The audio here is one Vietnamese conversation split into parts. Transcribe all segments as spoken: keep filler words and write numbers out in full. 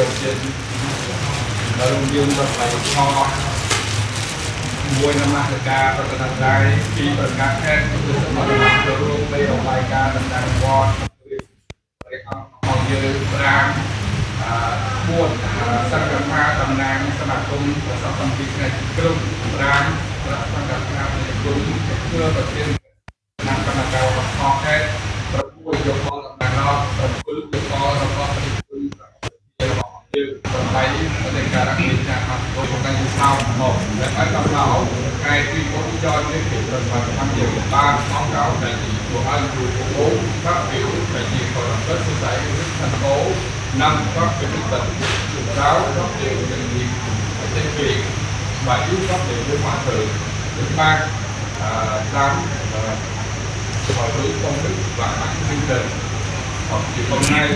ยวเช่นเรายืมแบบไหนพอมวยนำมาจากการประกันได้ที่ประกันแค่คือสมรภูมิจะร่วมไปออกรายการต่างๆวอดไปเอาเอาเยอะรางพูดสังกัดมาตำนานสมาคมสังคมพิเศษกลุ่มรางสังกัดมาในกลุ่มเพื่อประเทศนำกรรมการขอแค่ประพูดยกคอต่างๆเราประพูดยกคอเราก็ผลิตคุณจะบอกยืมไปในการรักษาการโดยการยุติธรรมของและการทำเราใครที่พ้นยอดได้เกิดเป็นความทำเยี่ยมบ้านน้องเราในที่ตัวอันดูโอ้พระผิวในที่คนรักสุดใจรึกทันโตนำก็เป็นตัดจุดร้าวก็เดียวเป็นดีเป็นเปลี่ยนvà yếu cấp để với hòa thượng thứ ba tám hội hướng công đức và bản chương trình học chiều hôm nay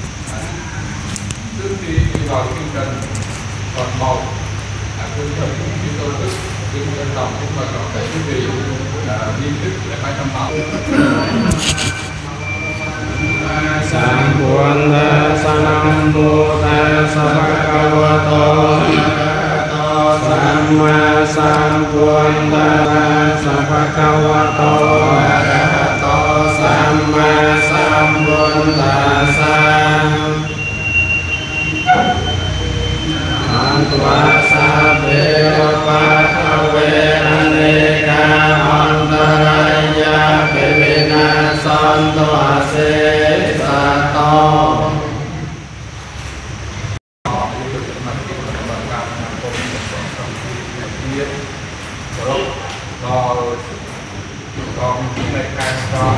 trước khi đi vào chương trình còn một chương trình chúng tôi đức chúng tôi lòng cũng là có thể quý vị liên thức để phải tham bảo Sang buồn sanam buddha sabhagavato Samma Sambuddhassa Sabhagavato Arahato Samma Sambuddhassa Antva sabbe bhakave aneka antaraya bevina santo ase sato còn những ngày khác cho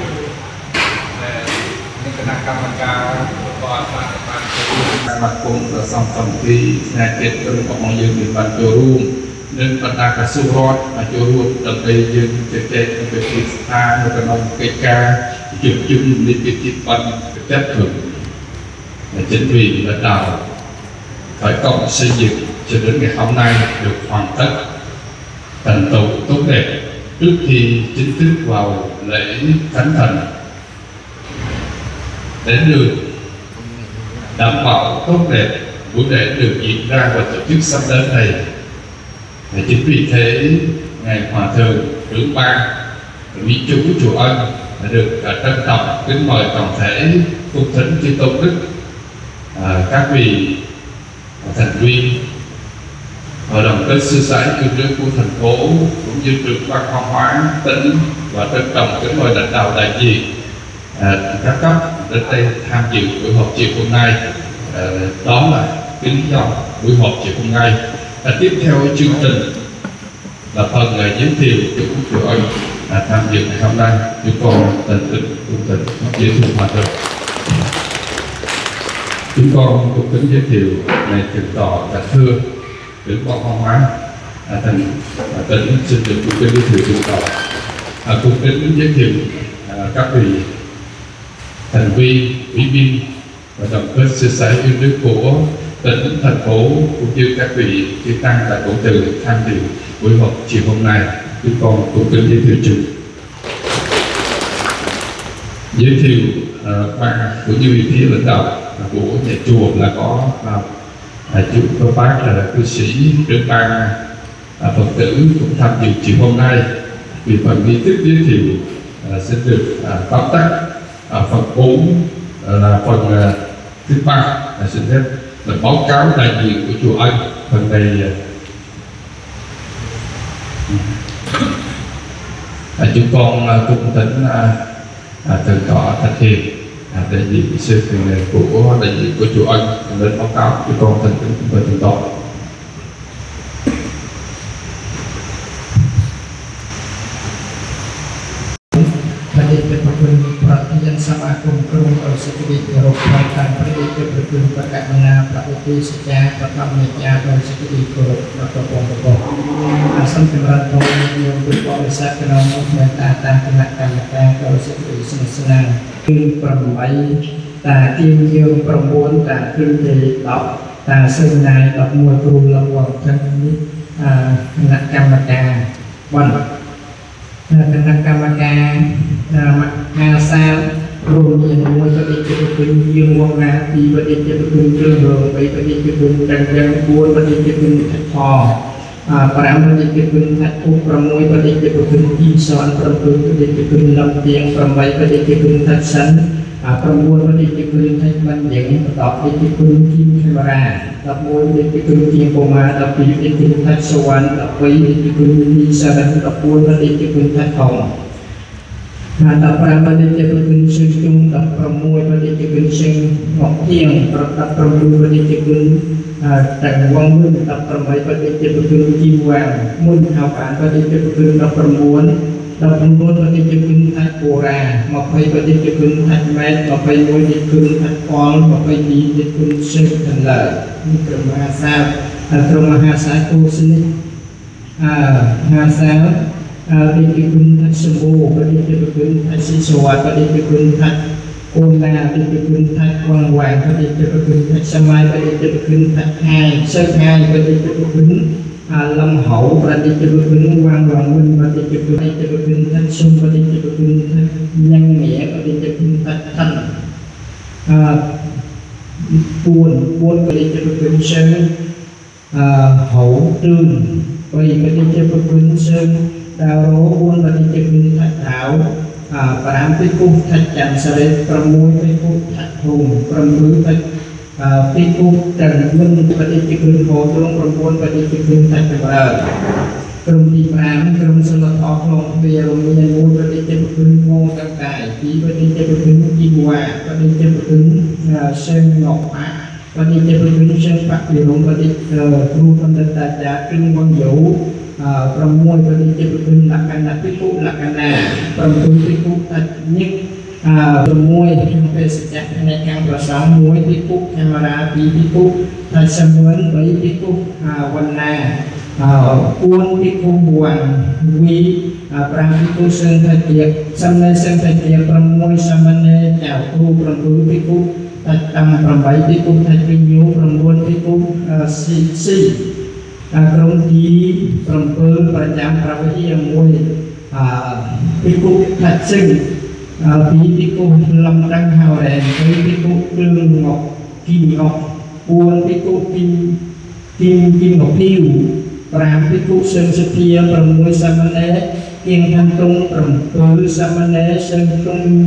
những cái năng camera và bạn bạn mặt cũng ở song song khi nhà kết trong một mong dương miền Bắc Châu Rum nên bận đa cả su rót mà Châu Rum tập đây dương chơi chơi trong việc thị xa một cái nông cây ca chụp chung đi cái chip bận chất thưởng chính vì bắt đầu phải cộng xây dựng cho đến ngày hôm nay được hoàn tất thành tựu tốt đẹp trước khi chính thức vào lễ khánh thành đến đường đảm bảo tốt đẹp buổi lễ được diễn ra và tổ chức sắp đến này. Chính vì thế ngài hòa thượng trưởng ban quý chú chùa Ân đã được trân trọng kính mời toàn thể cung thính chư tôn đức, à, các vị thành viên hội đồng kết sư sãi cương nước của thành phố cũng như trưởng ban văn hóa tỉnh và trân trọng kính mời lãnh đạo đại diện à, các cấp đến đây tham dự buổi họp chiều hôm nay. À, đó là cái lý do buổi họp chiều hôm nay. À, tiếp theo chương trình là phần uh, giới thiệu của chùa Ân à, tham dự ngày hôm nay. Chúng con tận tình cung tình giới thiệu hòa thượng. Chúng con cũng kính giới thiệu ngài thượng tọa Trạch Thưa trưởng ban văn hóa à, thành à, tỉnh xin được cung kính giới thiệu thượng tọa. À, cung kính giới thiệu à, các vị thành viên, ủy viên và đồng kết sư sãi yêu nước của tỉnh, thành phố cũng như các vị chư tăng tại cổ từ tham dự buổi họp chiều hôm nay. Chúng con cũng kính giới thiệu chung giới thiệu uh, ban cũng như phía lãnh đạo của nhà chùa là có uh, chú có bác là cư sĩ trưởng ban uh, Phật tử cũng tham dự chiều hôm nay. Vì phần nghi thức giới thiệu uh, sẽ được uh, tóm tắt. uh, phần bốn uh, là phần uh, thứ ba là xin phép là báo cáo đại diện của chùa Ân. Phần này à, chúng con cung thỉnh à, à, thượng tọa Thạch Hiền à, đại diện sư của đại diện của chùa Ân đến báo cáo. Chúng con thân kính với thượng tọa. Yang sama kumkum sedikit eropa pergi berpun berkat mana praktis sejak pertama meja dan sedikit protokol-protokol asal kemerantau yang berpolisa kenal mengatakan kenakan mereka kalau sedikit senang perempuan tak tinggi perempuan tak kerja tak tak senang tak mua turun lawang ini kenakan mereka bon kenakan mereka asal Rùm nhiên mùi bật đi chế bình dương vong ra thì bật đi chế bình trương hưởng bấy bật đi chế bình trăng trăng buôn bật đi chế bình thạch phò Parang bật đi chế bình thạch úc Parang mùi bật đi chế bình y son Parang bừng bật đi chế bình lâm tiếng Parang bấy bật đi chế bình thạch sân Parang buôn bật đi chế bình thạch văn diễn Đọc đi chế bình kim camera Đọc mùi bật đi chế bình kim bồ ma Đọc đi chế bình thạch sô văn Đọc bấy đi chế bình y sa đăng Đọc buôn bật đi chế bình thạch hồng Tập ra bật đi chế bình sư chung Tập parang mùi bật đi chế bình sinh ngọc thiên Tập parang mùi bật đi chế bình Trần Quang Minh Tập parang bấy bật đi chế bình kim hoàng Môn hào bản bật đi chế bình Tập parang muôn Tập parang muôn bật đi chế bình thạch bồ ra Mọc bấy bật đi chế bình thạch mét Mọc bấy mùi đi chế bình thạch con Mọc bấy đi chế bình sư thần lợi Trường Maha Sao Trường Maha Sao cô sinh Hà Sao đi chế bình thạch sâm bồ Bật đi chế bình thạch sĩ sô hoạt Bật đi chế bình thạch ôn la bật đi chế bình thạch quang hoàng Bật đi chế bình thạch sa mai Bật đi chế bình thạch hai sơn hai Bật đi chế bình lâm hậu Bật đi chế bình quang hoàng minh Bật đi chế bình thạch sung Bật đi chế bình thạch nhân nghĩa Bật đi chế bình thạch thanh buồn buồn Bật đi chế bình sơn hậu trương Bật đi chế bình sơn đào rố buôn bật đi chế bình thạch thảo Parang phí cúc thạch chẳng xa đế Parang mùi phí cúc thạch hùng Parang mùi phí cúc trần minh bật đi chế bình hồ tương Parang buôn bật đi chế bình thạch thạch bờ Parang đi parang Parang sơ lọt ọc lòng Vì rộng nhiên mùi bật đi chế bình hồ tăng tài Chí bật đi chế bình kim hòa Bật đi chế bình sơn ngọc hạ Bật đi chế bình sơn bạc Vì rộng bật đi rưu phân tân tài trả trưng quang dấu Parang mùi bật đi chế bình lạc cana phí cúc lạc cana Parang mùi phí cúc thạch nhất Parang mùi về sự chắc ngày càng và sáng mùi phí cúc camera phí phí cúc thạch xa mướn với phí cúc quần nà Uôn phí cúc buồn quý Parang phí cúc sơn thạch tiệc Xâm nê sơn thạch tiệc Parang mùi xâm nê chào thu Parang mùi phí cúc thạch tâm Parang bấy phí cúc thạch kinh nhú Parang buôn phí cúc si Krong tí Parang pơ Parang jam Parang vahia mùi phí cúc thạch sinh Phí phí cúc lâm đăng hào đèn Phí cúc trương ngọc kim ngọc Buôn phí cúc kim kim kim ngọc thiêu Parang phí cúc sơn sơ thia Parang mùi sa mân ế Kiên thanh tung Parang pơ sa mân ế sơn tung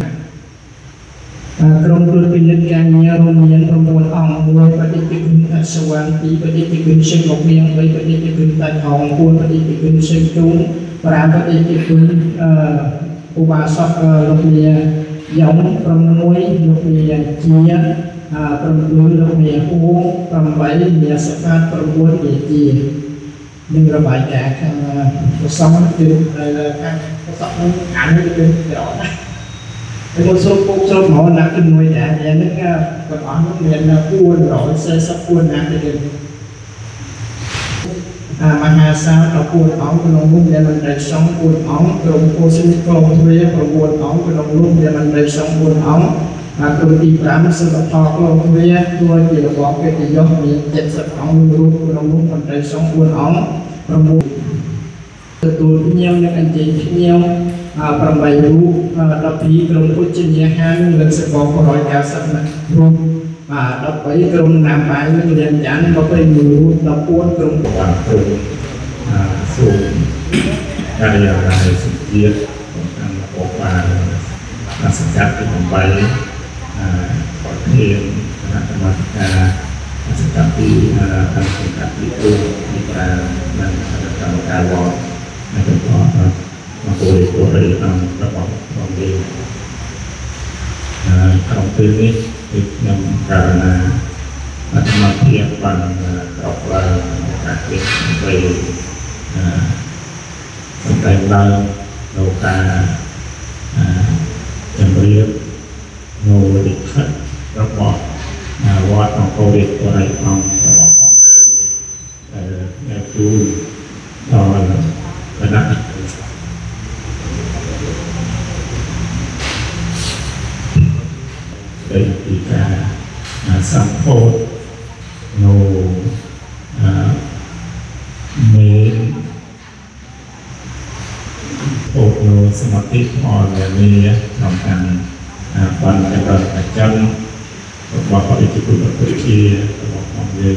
Krong pơ kinh lịch càng nhờ rung nhiên Parang buôn ong mùi bật đi chế bình thạch sơ quan Phí bật đi chế bình sơn ngọc miên Bật đi chế bình thạch hồng Buôn bật đi chế bình sơn chung Parang bật đi chế bình Ú bà sọc lục mìa giống Parang mùi lục mìa chia Parang mùi lục mìa uống Parang bấy mìa sạc phát Parang buôn mìa chia Nhưng ra bài cả cuộc sống Điều này là cuộc sống ảnh Điều đó Thì một số cuộc sống họ nạc kinh nuôi đã Và nó còn ổn lúc miền buôn rồi Xe sắp buôn nạc thì được Maha Sao đọc buồn ống của lòng lúc để mình đầy sống buồn ống Rồi cô xin con thuê và buồn ống của lòng lúc để mình đầy sống buồn ống Rồi đi bám sự đọc thọ của lòng thuê Tôi chỉ là bỏ cái tỷ dốc miệng chết sạch ống lúc của lòng lúc mình đầy sống buồn ống Rồi buồn Từ tù với nhau những anh chị với nhau Parang bày rú đọc ý của lòng lúc trên nhà hàng Lần sẽ bỏ của rõi cao sẵn luôn đọc bấy krong nam bài mình liền chán đọc bấy mưu đọc buôn krong Bằng từ Số Các nhà này sự tiết Đang bỏ qua Đang sẵn cắt cái bằng bấy Có thêm Các nhà mặt ca Sẵn cắt đi Đang sẵn cắt đi ưu Đi ra Đang sẵn cắt bằng ca bó Đang sẵn có Mà cô đi của đây Đang các bóng Bóng đi Trong tưนี้yang karena matematika ban kapal kaki sampai sampai dalam lauka jambir no dikat rabah wat angkorit orang ang itu kena đây thì cả sam phốt nô mê phốt nô samadhi họ là mê trong hàng ban yang berkacang bapak itu pun berpikir bapak dia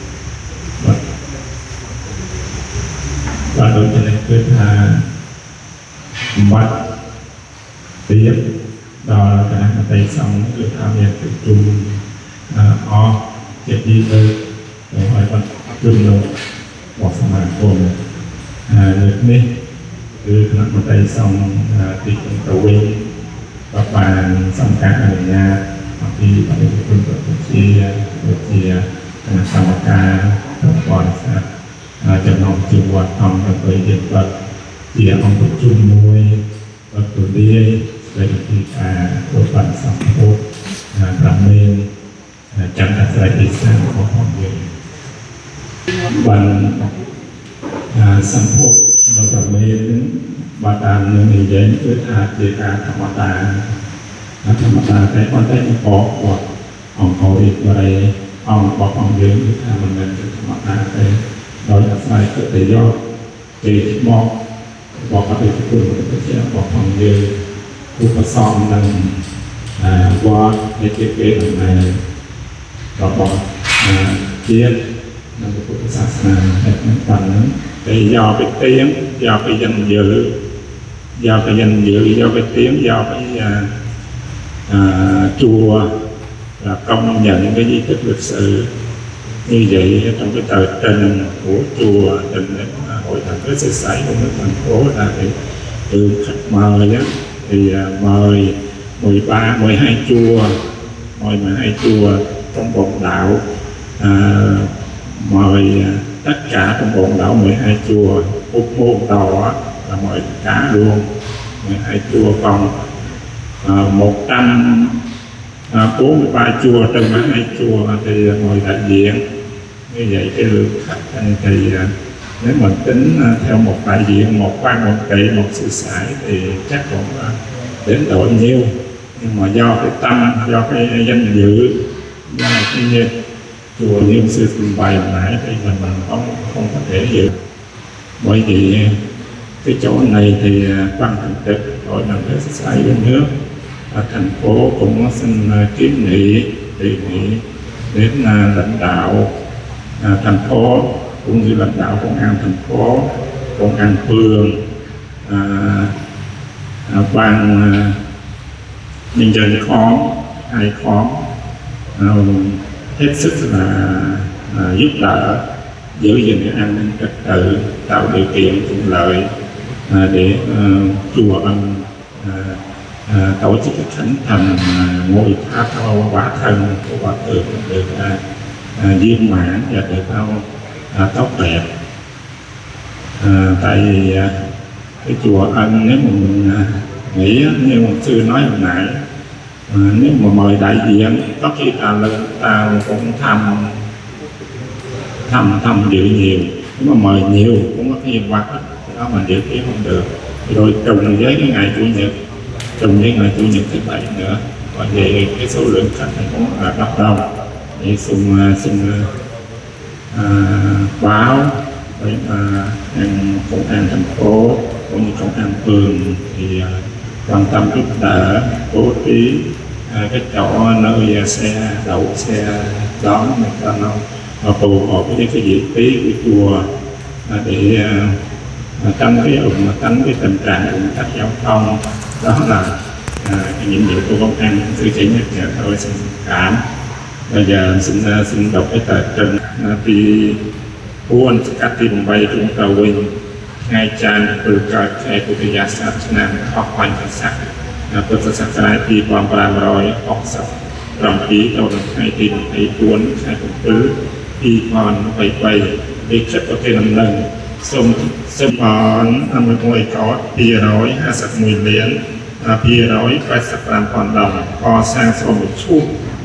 ban đầu cho nên cứ là bắt tiếp đó là cái này tay xong cứ tham gia tập trung ó chết đi tới để hỏi bắt chung đâu hoặc xong là cùng được đi cứ làm một tay xong thì cũng tàu quên các bạn xong cả ở nhà hoặc khi bạn được quân đội chia chia xong cả các con sẽ cho nó chịu hoạt động và với hiện vật chia ông tập trung nuôi và tổ đi về thì cả bộ phận sản xuất làm nên chẳng là giải đi sang của họ nhiều bằng sản xuất và làm nên bà ta người đến với hạt để cả thằng ta thằng ta cái con tay có của ông có đi vào đây ông có ông dưới mình mình thằng ta cái đó là sai có thể do thì bỏ bỏ các cái phương cái sẽ bỏ phòng như khu vực xong năng qua cái thiết kế lần này và bỏ chia năng của cái sản phẩm hệ thống phần thì do cái tiếng do cái danh dự do cái danh dự do cái tiếng do cái chùa là công nhận cái di tích lịch sử như vậy trong cái tờ trình của chùa trình hội thánh cái sự xảy của thành phố là để từ khách mời đó thì mời mười ba mười hai chùa mời mười hai chùa trong bọn đạo à, mời tất cả trong bọn đạo mười hai chùa một môn đầu là mời cả luôn mười hai chùa còn à, một trăm bốn mươi ba chùa trong mười hai chùa thì mời đại diện. Như vậy cái lượng khách thì nếu mình tính theo một đại diện, một quan một kỵ, một sư sãi thì chắc cũng đến độ nhiêu, nhưng mà do cái tâm, do cái danh dự, do cái chùa như sư trình bày hồi nãy thì mình mình không không có thể dự. Bởi vì cái chỗ này thì ban thường trực hội đồng thế sư sãi bên nước ở thành phố cũng xin kiến nghị đề nghị đến lãnh đạo À, thành phố cũng như lãnh đạo công an thành phố, công an phường, à, à, ban à, nhân dân khóm, hai khóm à, hết sức là à, giúp đỡ giữ gìn cái an ninh trật tự, tạo điều kiện thuận lợi à, để à, chùa ân à, à, tổ chức cái khánh thành à, ngôi tháp quả thân của hòa thượng được à, À, viên mãn và được à, tốt đẹp à, tại vì à, cái chùa Ân nếu mà mình à, nghĩ như một sư nói hồi nãy à, nếu mà mời đại diện có khi ta lên ta cũng thăm thăm thăm dự nhiều, nếu mà mời nhiều cũng có khi hoặc đó mình dự kiến không được rồi trùng với cái ngày chủ nhật trùng với ngày chủ nhật thứ bảy nữa, và vậy cái số lượng khách này cũng là rất đông. Thì xin xin à, báo với à, công an thành phố cũng như công an phường thì à, quan tâm giúp đỡ bố trí à, cái chỗ nơi xe đậu xe đón người ta nó phù hợp với cái vị trí của chùa à, để à, tránh cái ủng tránh cái tình trạng ủng tắc giao thông. Đó là à, cái nhiệm vụ của công an. Sư chỉ nhắc nhở thôi, xin cảm. Bây giờ xin xin đọc cái tờ trình thì buôn các tìm bay chúng ta quên ngay chan từ cả cái của cái giá sát nam học quan cảnh sát của sự sát trái thì quan bàn rồi học sắc trong ý đầu được hai tìm thấy buôn hai cũng cứ đi còn quay quay để chất có thể làm lần xong xong còn năm mươi ngôi có bia rồi hai sạc mùi liễn bia rồi phải sạc làm còn đồng co sang sau một chút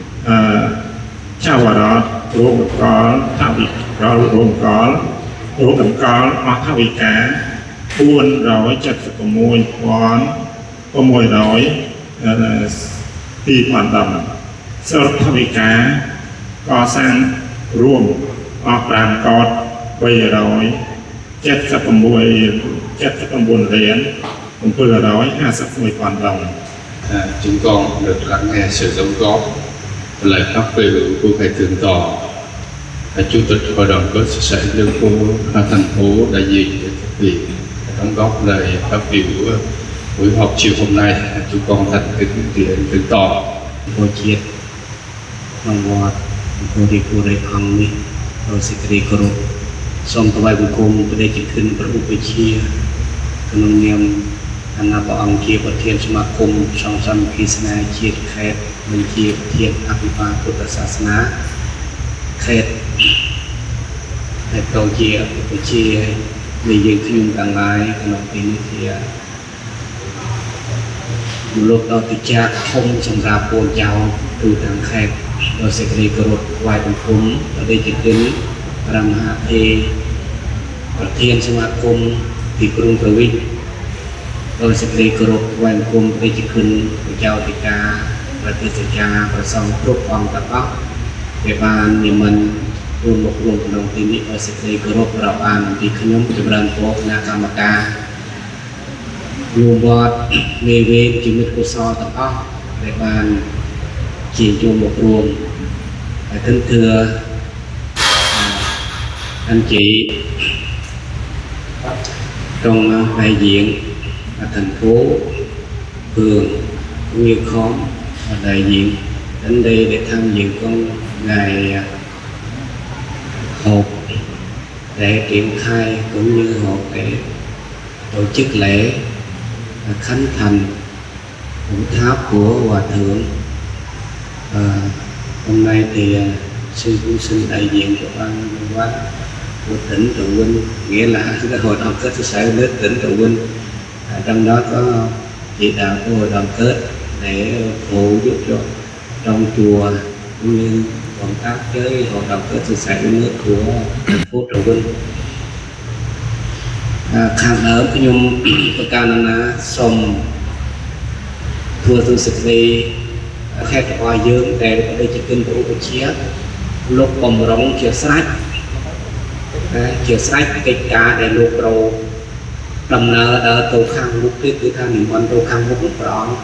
chào đó gồm có thao vị có gồm có gồm có có thao vị cá buôn rồi chặt có mùi quán có mùi rồi thì hoàn đồng sau thao vị cá có sang ruộng hoặc làm cọt bây rồi chặt có mùi chặt có buồn liền cũng vừa rồi hai sắp mùi hoàn đồng chúng con được lắng nghe sự đóng góp lời phát biểu của thầy thượng tọa chủ tịch hội đồng kết xã Lương Phú thành phố đại diện để thực hiện đóng góp lời phát biểu buổi họp chiều hôm nay. Chúng con thành kính kiện thượng tọa. Cô chiết mong ngọt cô đi cô đây ăn đi rồi sẽ đi cô rồi xong tôi vai cùng cô đây chỉขึ้นประอุปชีขนมเนียมอันนั้นก็អង្គជាប្រធានសមាគមសង្ឃសាមគ្គីស្នេហ៍ជាតិខេត្តបញ្ជាប្រធានអភិបាលពុទ្ធសាសនាខេត្តហើយក៏ជាវិជានៃយើងខ្ញុំទាំងឡាយក្នុងពេលនេះជាលោកដល់ទីចាធំសម្រាប់ពលចៅទូទាំងខេត្តដោយសេចក្តីគោរពថ្វាយបង្គំដល់ទីគុណព្រះមហាថេរប្រធានសមាគមទីក្រុងប្រវីសដោយសេចក្តីគោរពថ្វាយបង្គំព្រះគុណព្រះចៅទីការប្រតិសិកាប្រសងគ្រប់អង្គទាំងអស់ដែលបាននិមន្តរួមមករួមក្នុងទីនេះដោយសេចក្តីគោរពរាប់អានពីខ្ញុំចម្រើនពរគណៈកម្មការរួមវត្តមេវេនជាមិត្តកុសលទាំងអស់ដែលបានជាចូលមករួមហើយគិតធឿanh chị trong đại diện thành phố phường cũng như khóm đại diện đến đây để tham dự con ngày họp để triển khai cũng như họp để tổ chức lễ khánh thành cổng tháp của hòa thượng. À, hôm nay thì sư cũng xin đại diện của ban quán của tỉnh Trà Vinh, nghĩa là cái hội đoàn kết xã nước tỉnh Trà Vinh, à, trong đó có chỉ đạo của hội đoàn kết để phụ giúp cho trong chùa cũng như công tác với hội đoàn kết xã nước của thành phố Trà Vinh. Khang ở cái nhung tôi cao là sông thua tôi sực đi khai hoa dương để đây chỉ kinh của cô chia lúc bồng rong chia sách chia sách cái cá để lúc đầu đầm nợ ở tàu khang lúc cái cứ tham mình quan tàu khang lúc đó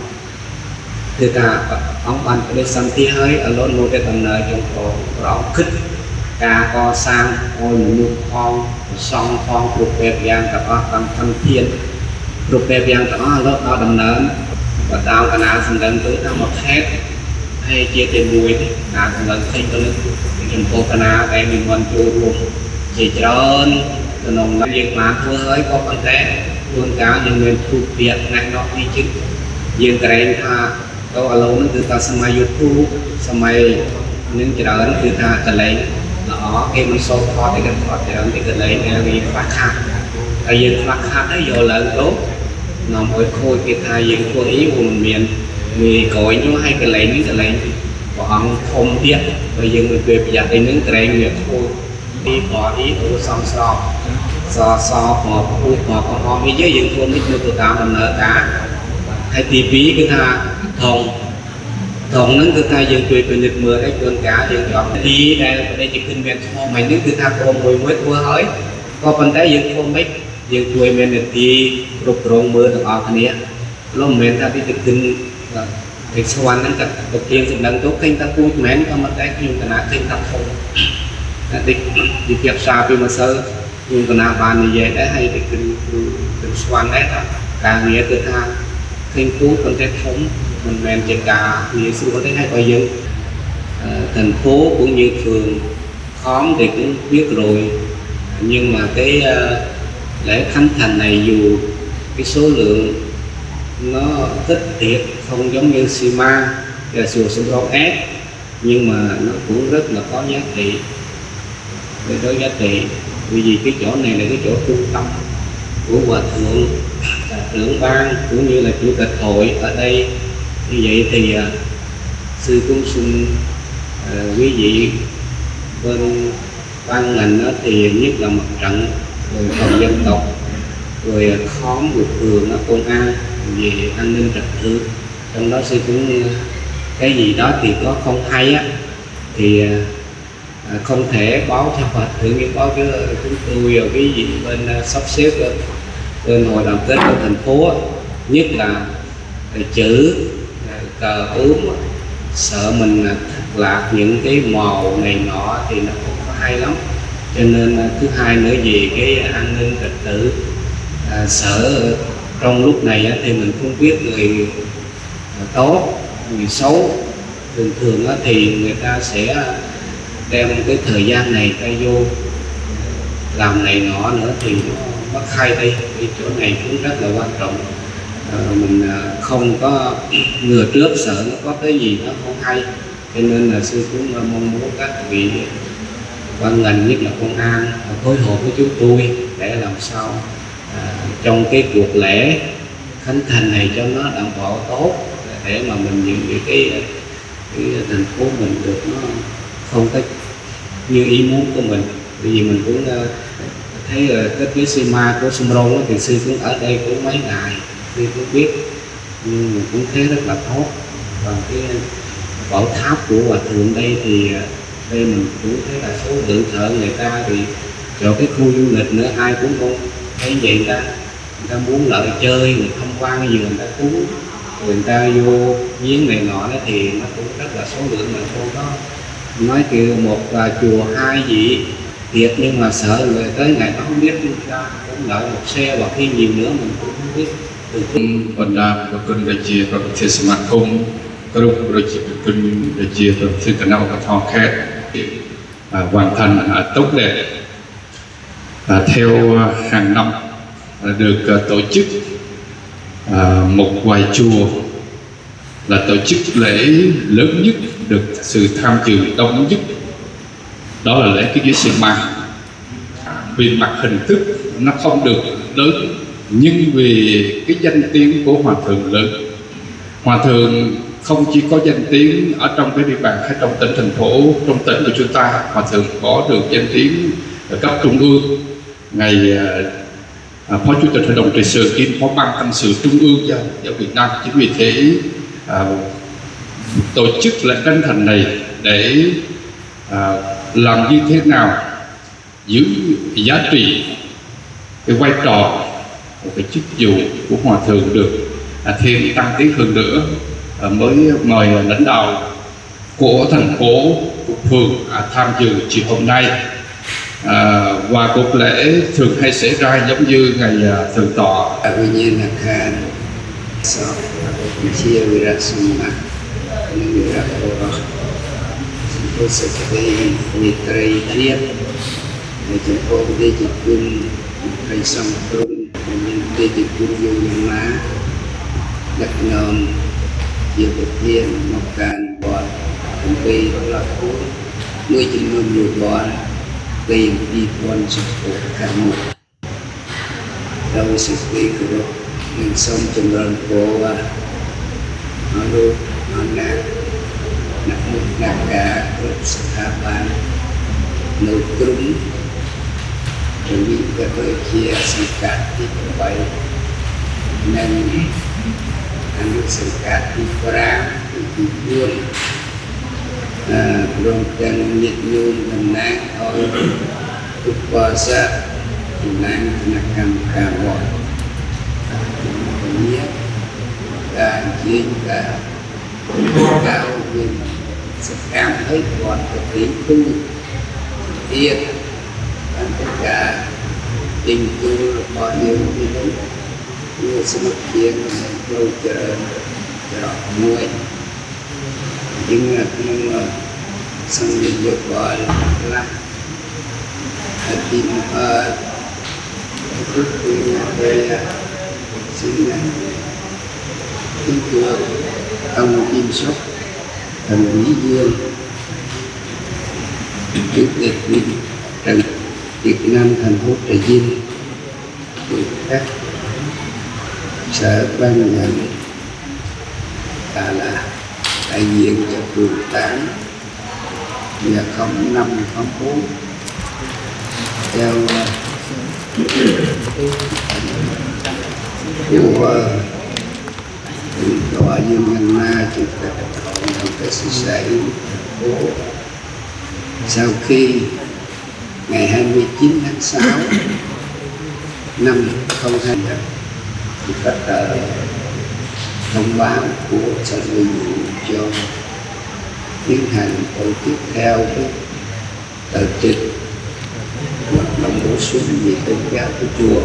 từ cả ông ban cái sân thi hơi ở lối lối cái đầm nợ trong tàu đó khích cá co sang ôi một con song con lục bẹp giang cả đó bằng thân thiên lục bẹp giang đó lúc đó đầm nợ và tao cả nào thành lần tới tao một hết hay chia tiền mùi nào thành lần thấy tôi mình cô cả nào đây mình quan chú luôn chỉ trơn từ nồng làm việc mà thua hơi có vấn đề luôn cả nhưng mình thu việc ngăn đó đi chứ riêng cái này ha có ở lâu nó từ ta xem mai YouTube xem mai những cái đó nó từ ta cả lấy nó cái mình số khó thì cái khó thì cái cái lấy này vì phát khát tại vì phát khát ấy giờ lớn tốt nó mới khôi cái thay vì khôi ý vùng miền vì cõi nó hay cái lấy những cái lấy của ông không biết bây giờ người về bây giờ đây những cái này người thôi đi bỏ ý của song so so so họ khu họ có họ với giới dân không biết được tụi tao làm nợ cả hay tivi cái tha thòng thòng nó cái tha dân về về lịch mưa đấy cơn cả dân chọn đi đây đây chỉ kinh nghiệm thôi mày nếu cái tha còn mùi mới thua hơi có phần đấy dân không biết dân quê mình thì rục rong mưa được ở cái này lúc mình ta đi thực kinh thì sau anh nó đầu tiên thì lần tốt kênh ta cúi mến có một cái nhưng cái nào kênh ta không đi đi kẹp xa vì mà sơ nhưng cái nào bàn như vậy đấy hay thì kinh kinh xoan đấy cả nghĩa từ tha kênh cúi còn cái thống mình men trên cả nghĩa sự có thể hay coi dân thành phố cũng như phường khóm thì cũng biết rồi nhưng mà cái lễ khánh thành này dù cái số lượng nó thích thiệt không giống như Sima và sùa sông rau ép nhưng mà nó cũng rất là có giá trị về đối giá trị vì vì cái chỗ này là cái chỗ trung tâm của hòa thượng trưởng ban cũng như là chủ tịch hội ở đây như vậy thì uh, sư cũng xin uh, quý vị bên ban ngành đó thì nhất là mặt trận rồi phòng dân tộc rồi khóm rồi phường nó công an về an ninh trật tự trong đó sư cũng cái gì đó thì có không hay á thì à, không thể báo cho Phật thượng như báo cho chúng tôi rồi cái gì bên uh, sắp xếp bên hội đoàn kết của thành phố nhất là chữ cờ ướm, sợ mình thất lạc những cái màu này nọ thì nó không có hay lắm. Cho nên thứ hai nữa về cái an ninh trật tự, à, sợ trong lúc này thì mình không biết người tốt, người xấu. Thường thường thì người ta sẽ đem cái thời gian này ta vô làm này nọ nữa thì nó mất hay đi. Cái chỗ này cũng rất là quan trọng. À, mình không có ngừa trước, sợ nó có cái gì nó không hay. Cho nên là sư cũng mong muốn các vị ban ngành, nhất là công an, phối hợp với chúng tôi để làm sao à, trong cái cuộc lễ khánh thành này cho nó đảm bảo tốt, để mà mình những cái, cái thành phố mình được nó không có như ý muốn của mình. Bởi vì mình cũng uh, thấy là uh, cái tuyến xi ma của Sum Rong thì sư cũng ở đây cũng mấy ngày, sư cũng biết, nhưng mình cũng thấy rất là tốt. Và cái bảo tháp của hòa thượng đây thì uh, đây mình cũng thấy là số lượng thợ người ta thì cho cái khu du lịch nữa ai cũng không thấy vậy. Người ta, người ta muốn lại chơi, người tham quan gì người ta cũng người ta vô giếng này nọ đó thì nó cũng rất là số lượng, mình không có nói kiểu một là chùa hai gì thiệt, nhưng mà sợ người tới ngày nó không biết, chúng ta cũng lợi một xe và khi nhiều nữa mình cũng không biết. Từ khi còn là một cơn đại chia và một thiên sâm công các lúc đại chia cơn đại chia và thiên tận nào các thọ khác à, hoàn thành à, tốt đẹp à, theo hàng năm à, được à, tổ chức à, một vài chùa là tổ chức lễ lớn nhất, được sự tham dự đông nhất, đó là lễ cái dưới Sê Ma. Vì mặt hình thức nó không được lớn, nhưng vì cái danh tiếng của hòa thượng lớn. Hòa thượng không chỉ có danh tiếng ở trong cái địa bàn hay trong tỉnh thành phố, trong tỉnh của chúng ta, hòa thượng có được danh tiếng ở cấp trung ương. Ngày à, phó chủ tịch hội đồng trị sự kiêm phó ban tăng sự trung ương giáo giáo Việt Nam. Chính vì thế à, tổ chức lễ khánh thành này để à, làm như thế nào giữ giá trị cái vai trò của cái chức vụ của hòa thượng được à, thêm tăng tiến hơn nữa. À, mới mời lãnh đạo của thành phố, của phường à, tham dự chiều hôm nay. À, và cuộc lễ thường hay xảy ra giống như ngày à, thượng tọa. Nhiên là khan so chia ra sum ma nên ra cô tôi sẽ đi đi tây thiệt để chúng tôi đi chỉ cung cây sông trung nên đi chỉ cung vô những má đặt nôm chiều bậc thiên một càn bọt công ty đó là cũ nuôi chỉ nuôi nhiều bọt tìm đi quan sức của cả một đâu sẽ đi của nên sông trong lần của nó luôn nó nặng nặng một nặng cả rất sự thả bán nấu cúng chuẩn bị các đôi kia sự cát thì cũng vậy nên ăn được sự cát thì có ra thì luôn rồi chân nhiệt nhung mình nang thôi tục qua xa thì nang là cầm cả bọn nhé cả chiến cả cao nhưng sẽ cảm thấy còn cái tính tu tiên và tất cả tình tu bao nhiêu thì đúng như sự mất tiền lâu chờ chờ nuôi nhưng mà nhưng mà xong rồi được gọi là tìm ở trước khi về xin kính thưa ông Kim Sóc thần Lý Dương chủ tịch Trần Việt Nam thành phố Trà Vinh cùng các sở ban ngành Đà Lạt đại diện cho phường tám và không năm không bốn theo của tòa dương nhân ma chủ tịch hội đồng cái sự xảy phố. Sau khi ngày hai mươi chín tháng sáu năm không hai thì tất cả thông báo của sở nội vụ cho tiến hành tổ chức theo cái tờ trình hoạt động bổ sung về tôn giáo của chùa.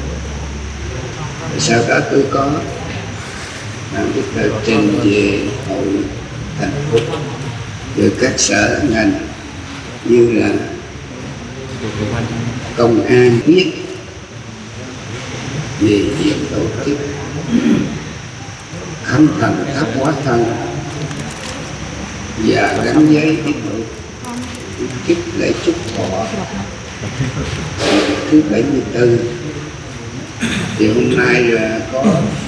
Sau đó tôi có làm cái tờ trình về hội thành phố, từ các sở ngành như là công an biết về việc tổ chức khánh thành tháp hóa thân và gắn giấy cái tổ chức lễ chúc thọ thứ bảy mươi tư. Thì hôm nay là có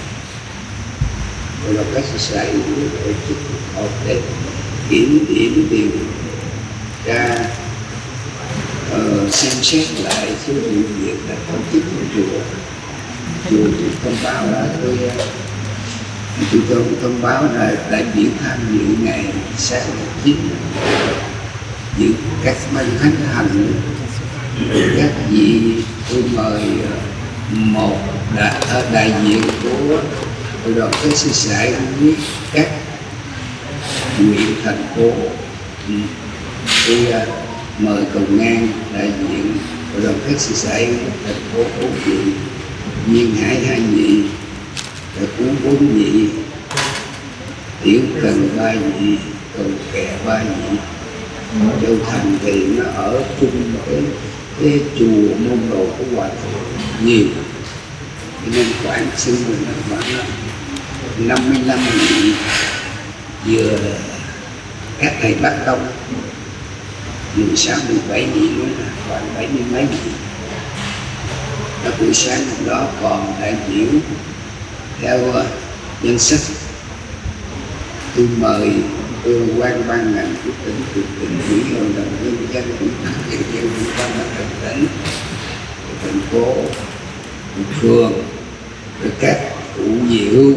gọi là các sự xảy tổ chức họp để kiểm điểm điều tra uh, xem xét lại số vụ việc đã tổ chức của chùa. Chùa thì thông báo là tôi tôi tôi thông báo là đại biểu tham dự ngày sáng ngày chín dự các ban thánh hành các vị. Tôi mời một đại, đại diện của hội đồng các sư sãi với các huyện thành phố. Tôi mời cầu ngang đại diện hội đồng các sư sãi thành phố bốn vị, Duyên Hải hai vị, Đại Cú bốn vị, Tiểu Cần ba vị, Cầu Kè ba vị. Châu Thành thì nó ở chung cái, cái chùa môn đồ của Hòa Thượng nhiều, cho nên khoảng xưng mình là khoảng năm mươi lăm vị, vừa các thầy Bắc Tông mười sáu mười bảy vị nữa là khoảng bảy mươi mấy vị. Ở buổi sáng hôm đó còn đại biểu theo uh, danh sách tôi mời cơ quan ban ngành của tỉnh, của tỉnh ủy, hội đồng nhân dân, ủy ban nhân dân, ủy ban mặt trận tỉnh, thành phố, phường, rồi các cụ về hưu,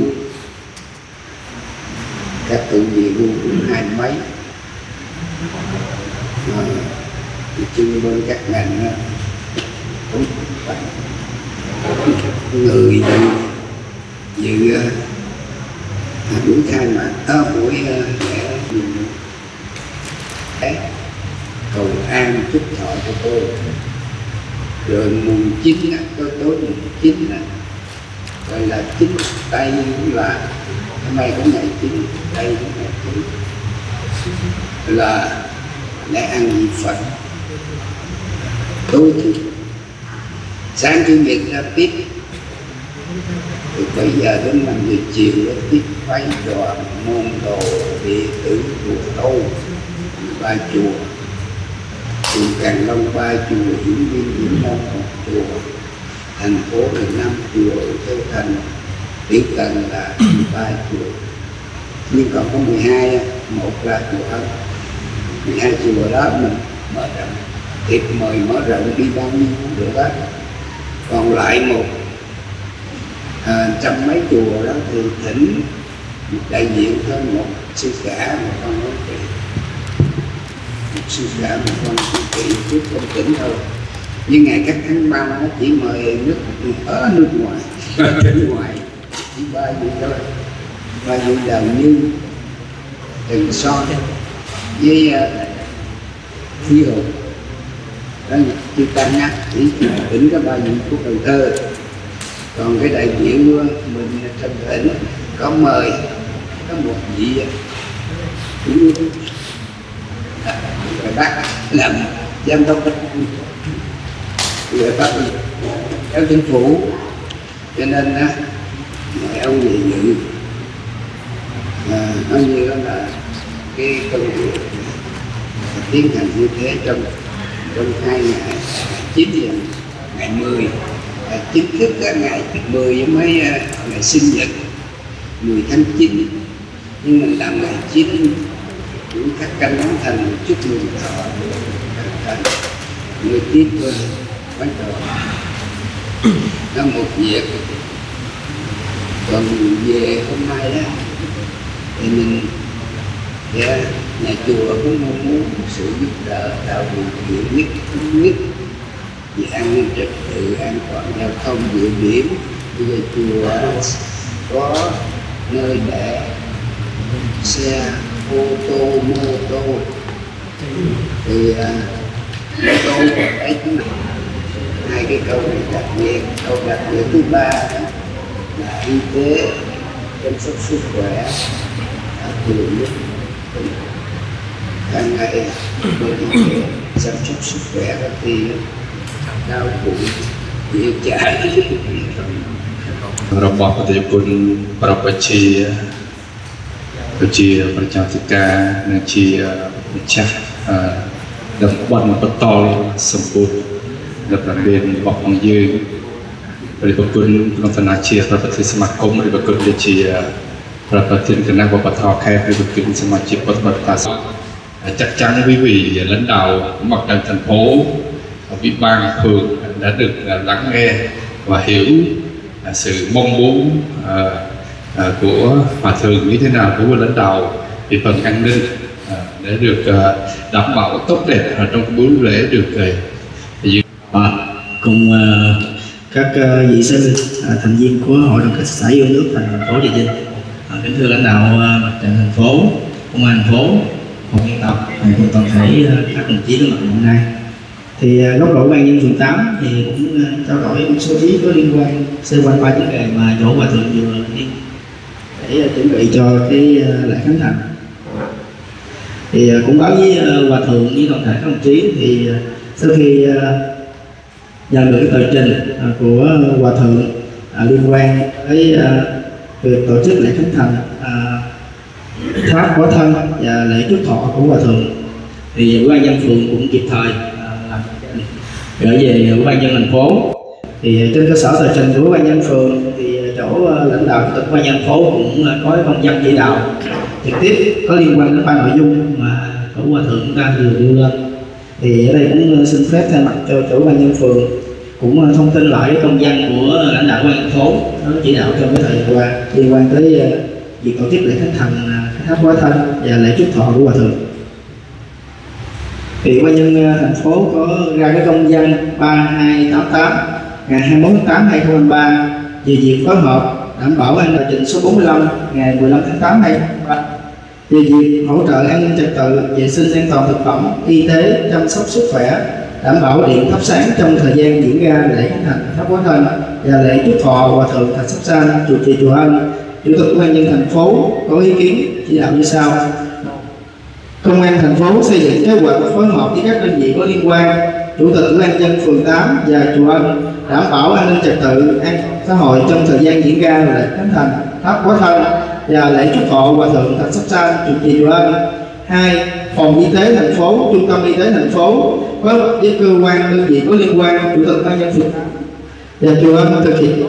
các cụ về hưu cũng hai mấy, à, chung bên các ngành cũng người dự dự buổi khai mạc, à, buổi lễ cầu an chúc thọ của tôi. Rồi mùng chín tối tối mùng chín gọi là chín tây, cũng là hôm nay có ngày chín tây, cũng ngày chín là lễ ăn vị Phật. Tôi thì sáng chủ nhật ra tiếp, từ bảy giờ đến năm giờ chiều đã tiếp phái đoàn môn đồ đệ tử của tôi ba chùa, chùa Càng Long ba chùa, Hiển Viên Hiển Long một chùa, thành phố là năm chùa, Châu Thành, Tiểu Cần là ba chùa, nhưng còn có mười hai, một là chùa Ân, mười hai chùa đó mình mở rộng, thiệp mời mở rộng đi bao nhiêu cũng được đó. Còn lại một à, trăm mấy chùa đó thì thỉnh đại diện hơn một sư cả, một con nói trị, một sư cả, một con trị trước trong tỉnh thôi. Nhưng ngày các tháng ba nó chỉ mời nước ở nước ngoài, nước ngoài chỉ ba vị thôi, ba vị Đào Như, Trần Son với uh, Phi Hùng. Đó chưa tăng nhắc chỉ tỉnh có ba vị của Cần Thơ. Còn cái đại biểu mình trong tỉnh có mời có một vị người Bắc làm giám đốc người Bắc theo chính phủ, cho nên á mời ông về dự. À, nói như đó là cái công việc tiến hành như thế trong trong hai ngày chín và ngày mười. À, chính thức là ngày mười với mấy uh, ngày sinh nhật mười tháng chín, nhưng mình làm ngày chín cũng các canh đóng thành chúc mừng thọ thành người tiếp thôi bắt đầu nó một việc. Còn về hôm nay đó thì mình yeah, nhà chùa cũng mong muốn sự giúp đỡ tạo điều kiện nhất nhất về an ninh trật tự, an toàn giao thông địa điểm. Bây giờ chùa có nơi để xe ô tô mô tô thì ô tô ấy hai cái câu này đặc biệt. Câu đặc biệt thứ ba đó là y tế chăm sóc sức khỏe thường nhất hàng ngày bởi vì chăm sóc sức khỏe đó thì đau bụng tiêu chảy របស់ប្រតិជនប្រពជាជាប្រចាំសិកានិងជាម្ចាស់តំបន់បន្តសម្ពុទ្ធដល់ប្រមានរបស់ផងយើងឬប្រគុណក្នុងឋានៈជាប្រតិសមាគមឬប្រគុណជាប្រតិគណៈវប្បធម៌ខេត្តឬប្រគុណសមាជិកពុទ្ធបរិស័ទ chắc chắn quý vị lãnh đạo mặt trận thành phố ủy ban phường đã được lắng nghe và hiểu sự mong muốn của hòa thượng như thế nào của lãnh đạo về phần an ninh để được đảm bảo tốt đẹp trong buổi lễ được à, cùng các vị sư thành viên của hội đồng kết xã yêu nước thành phố Trà Vinh, kính thưa lãnh đạo mặt trận thành phố, công an thành phố, hội dân tộc cùng toàn thể các đồng chí có mặt hôm nay. Thì góc độ ban nhân phường tám thì cũng trao đổi một số ý có liên quan xoay quanh ba vấn đề mà chỗ hòa thượng vừa đi để chuẩn bị cho cái lễ khánh thành. Thì cũng báo với hòa thượng với toàn thể các đồng chí thì sau khi nhận được cái tờ trình của hòa thượng liên quan tới việc tổ chức lễ khánh thành tháp hóa thân và lễ chúc thọ của hòa thượng thì ủy ban nhân phường cũng kịp thời gửi về ủy ban nhân thành phố. Thì trên cơ sở tờ trình của ủy ban nhân phường thì chỗ lãnh đạo chủ tịch ủy ban nhân thành phố cũng có công văn chỉ đạo trực tiếp có liên quan đến ba nội dung mà chỗ hòa thượng chúng ta vừa đưa lên. Thì ở đây cũng xin phép thay mặt cho chủ ủy ban nhân phường cũng thông tin lại công văn của lãnh đạo ủy ban thành phố nó chỉ đạo trong cái thời gian qua liên quan tới việc tổ chức lễ khánh thành tháp hóa thân và lễ chúc thọ của hòa thượng. Thì ủy ban nhân thành phố có ra cái công văn ba hai tám tám ngày hai mươi mốt tháng tám năm hai nghìn không trăm hai mươi ba về việc phối hợp đảm bảo an ninh trình số bốn mươi lăm ngày mười lăm tháng tám năm hai nghìn không trăm hai mươi ba về việc hỗ trợ an ninh trật tự, vệ sinh an toàn thực phẩm, y tế, chăm sóc sức khỏe, đảm bảo điện thắp sáng trong thời gian diễn ra lễ khánh thành tháp hóa thân và lễ chúc thọ hòa thượng Thạch Sóc San trụ trì chùa Ân. Chủ tịch ủy ban nhân thành phố có ý kiến chỉ đạo như sau: công an thành phố xây dựng kế hoạch phối hợp với các đơn vị có liên quan, chủ tịch ủy ban nhân phường tám và chùa Ân đảm bảo an ninh trật tự, an toàn xã hội trong thời gian diễn ra lễ khánh thành tháp hóa thân và lễ chúc thọ hòa thượng Thạch Sóc San trụ trì chùa Ân. Hai, phòng y tế thành phố, trung tâm y tế thành phố phối hợp với cơ quan đơn vị có liên quan, chủ tịch ủy ban nhân phường và chùa Ân thực hiện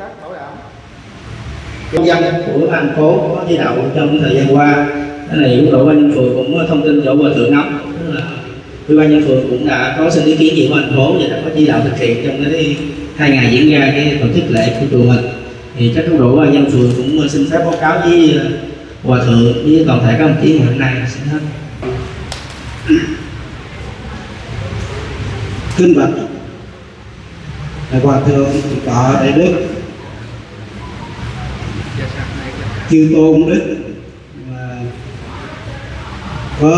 công dân của thành phố có chỉ đạo trong thời gian qua. Cái này cũng đội ban nhân phường cũng có thông tin chỗ hòa thượng nắm, tức là ủy ban nhân phường cũng đã có xin ý kiến gì của thành phố và đã có chỉ đạo thực hiện trong cái hai ngày diễn ra cái tổ chức lễ của chùa mình. Thì chắc đội ban nhân phường cũng xin phép báo cáo với hòa thượng với toàn thể các đồng chí ngày hôm nay xin hết. Kính bạch hòa thượng tọa đại đức chư tôn đức và có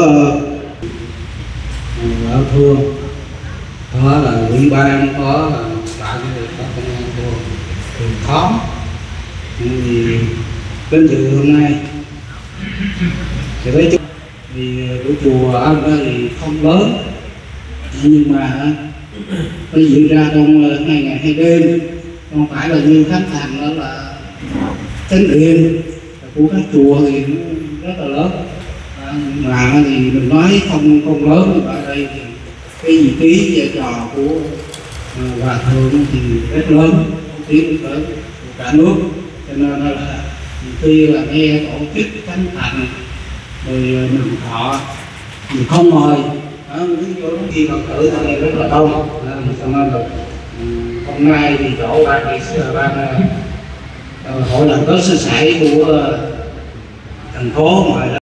ở thua đó là ủy ban, có là tại cái có công an thua thường khóm thì đến dự hôm nay thì thấy chút thì của chùa Ân thì không lớn nhưng mà nó diễn ra trong hai ngày hai đêm, không phải là như khánh thành đó là chánh điện của các chùa thì nó rất là lớn. À, mà thì mình nói không không lớn ở đây thì cái vị trí vai trò của uh, hòa thượng thì rất lớn, tiếng lớn cả nước, cho nên là khi là nghe tổ chức khánh thành rồi mình thọ mình không mời đó, ví dụ khi phật tử thì rất là đông, cho nên là hôm nay thì chỗ ban ban hội đồng có sơ sài của thành phố mà